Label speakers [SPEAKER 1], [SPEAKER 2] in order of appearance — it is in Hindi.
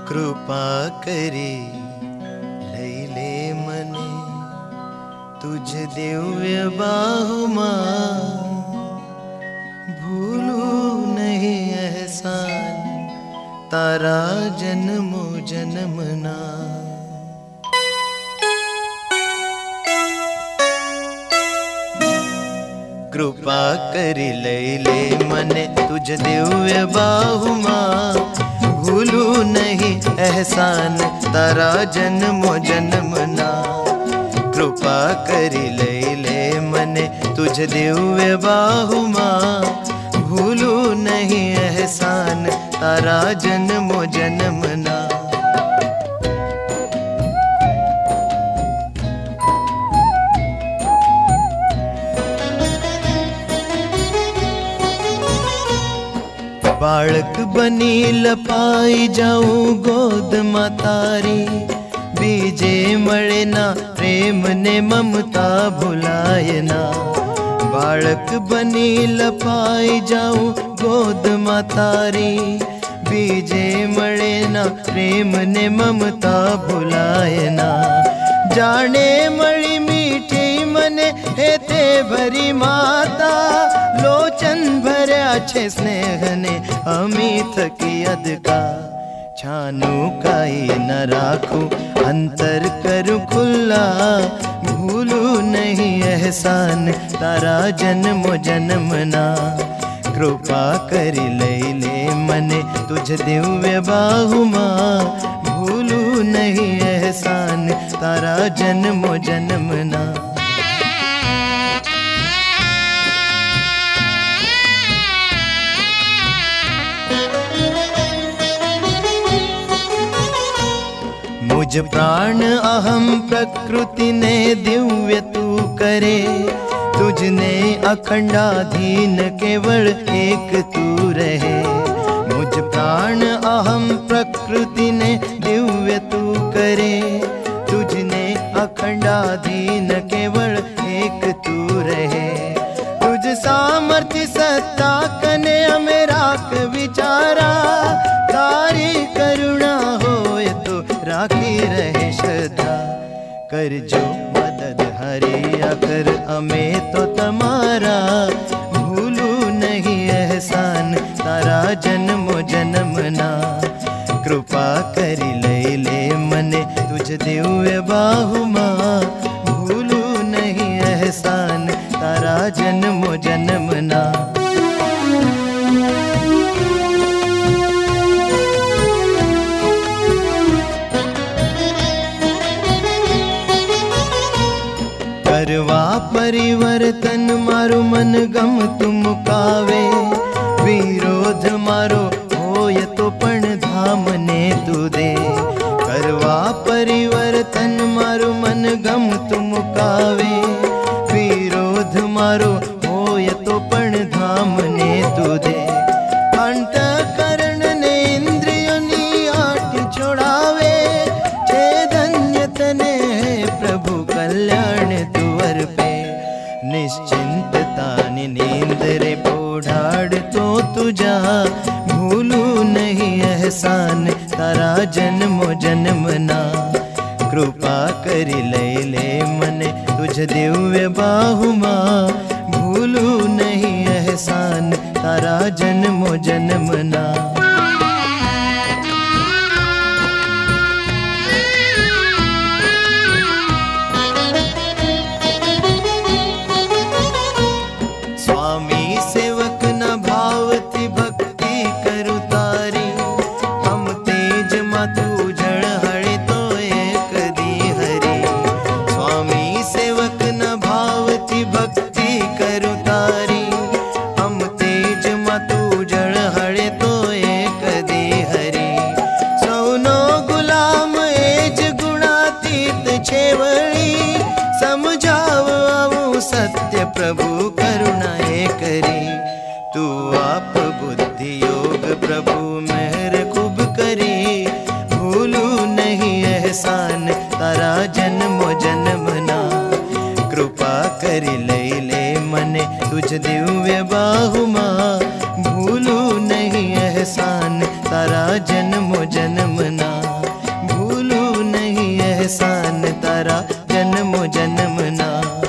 [SPEAKER 1] कृपा करी लैले मने तुझ दिव्य बाहुमा, भूलू नहीं एहसान तारा जन्मो जन्मना। कृपा करी लैले मने तुझ दिव्य बाहुमा, भूलू नहीं एहसान तारा जन्मो जन्मना। कृपा करी लैले मने तुझ दिव्य बाहुमा, भूलू नहीं एहसान तारा जन्मो जन्मना। बालक बनी लपाई जाऊं गोद मातारी, बीजे मळे ना प्रेम ने ममता भुलाए ना। बालक बनी लपाई जाऊं गोद मातारी, बीजे मळे ना प्रेम ने ममता भुलाए ना। जाने मळी मीठी मने हेते भरी माता, लोचन भर्या छे स्नेहने अमी थकी अदका। छानू काई न राखू अंतर करूं खुला, भूलू नहीं एहसान तारा जन्मो जन्मना। कृपा करी लैले मने तुझ दिव्य बाहुमा, भूलू नहीं एहसान तारा जन्मो जन्मना। मुझ प्राण अहम प्रकृति ने दिव्य तू करे, तुझने अखंडाधीन केवल एक तू रहे। मुझ प्राण अहम प्रकृति ने दिव्य तू करे, तुझने अखंडाधीन केवल एक तू रहे। तुझ सामर्थ्य सत्ता कने अमेराक विचारा, तारी करुणा होए तो राखी रहे श्रद्धा। कर जो मदद हरि अगर अमे तो तमारा, भूलू नहीं एहसान तारा जन्मो जन्मना। कृपा करी लैले मने तुझ दिव्य बाहुमा, भूलू नहीं एहसान तारा जन्मो जन्मना। करवा परिवर्तन मारू मन गम तुम कावे, विरोध मारो होय तो पण धाम ने तू दे। करवा परिवर्तन मारू मन गम तुम कावे, विरोध मारो होय तो पण धाम ने तू दे। अंत करण ने इंद्रियोनी आठ छोड़ावे, छे धन्य तने प्रभु कल्याण तुवर पे। निश्चिंततानी नींद रे पोढ़ाड़ तो तुझा, भूलू नहीं एहसान तारा जन्मो जन्मना। कृपा करी लैले मने तुझ दिव्य बाहुमा, भूलू नहीं एहसान तारा जन्मो जन्मना। स्वामी सेवक न भावती भक्ति करु तारी, हम तेज मातु जड़ हड़े तो एक दी हरी। स्वामी सेवक न भावती भक्ति करु तारी, हम तेज मातु जड़ हड़े तो एक दी हरी। सौनो गुलाम एज गुणातीत छेवड़ी, समझाव आवू सत्य प्रभु करुणा करी। तू आप बुद्धि योग प्रभु मेहर खूब करी, भूलू नहीं एहसान तारा जन्मो जन्मना। कृपा करी लैले मने तुझ दिव्य बाहुमा, भूलू नहीं एहसान तारा जन्मो जन्मना। जन्म जन्म ना।